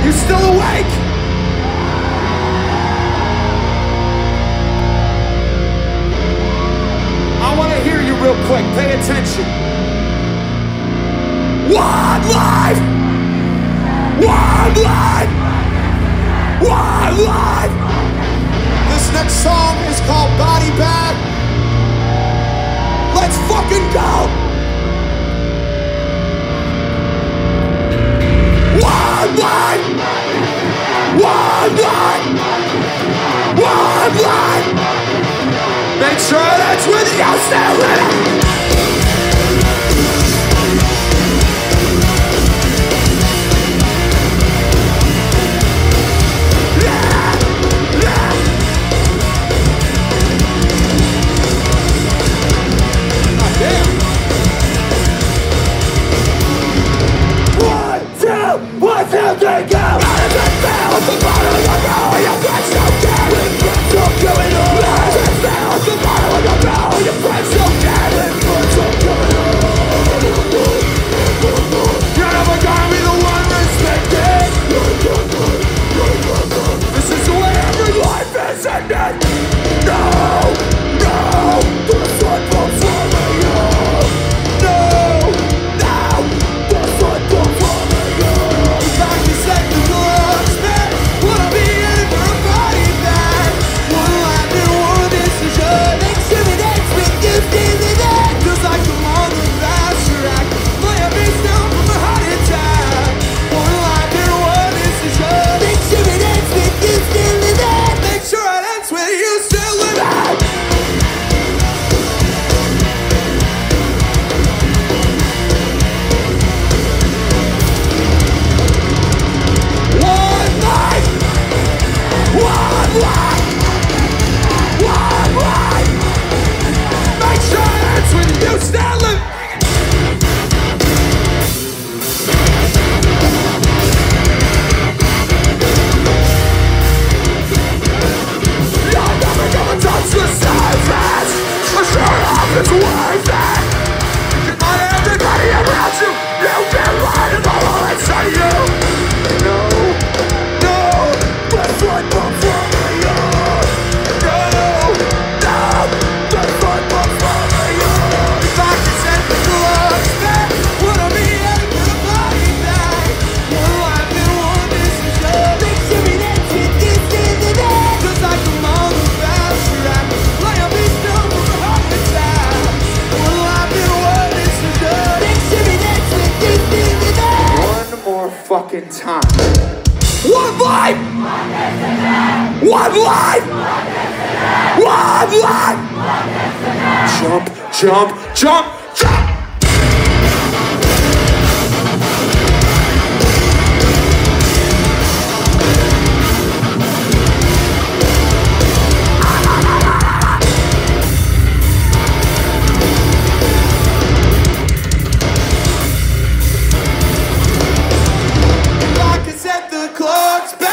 You still awake? I want to hear you real quick. Pay attention. One life! One life! One life! This next song is called Body Bag. Let's fucking go! One life! One life! One life! Make sure that's with you still living! One, two, three, go! Out of the fell at the bottom of the road, your friends don't care. With friends don't going on. Out of the fell at the bottom of the road, your friends don't care. With friends don't going on. You're never gonna be the one respected. This is the way every life is ended. No, no, this one won't follow you. No, no, this one won't follow you. Like you said, the gloves, man. Wanna be in for a body bag. One life and one decision. Make sure that it's with you still in it. Feels like I'm on the fast track. Lay a face down from a heart attack. One life and one decision. Make sure that it's with you still in it. Make sure it ends with you still in it. One life! One life! One life! Make sure that's with you still living! You're never gonna touch the surface! I'm sure enough it's worth it! You're not everybody around you! You've been lying about all inside you! No, no, this one won't follow you! No, no, this one won't follow you! If I could set the gloves back, wanna be able to body bag. One life and one decision. Make sure it ends with you still in it. Cause I come on the fast track. Lay a beast down for a heart attack. One life and one decision. Make sure it ends with you still in it. One more fucking time. One life! One life! One life! Jump, jump, jump, jump! If I could set the clocks back.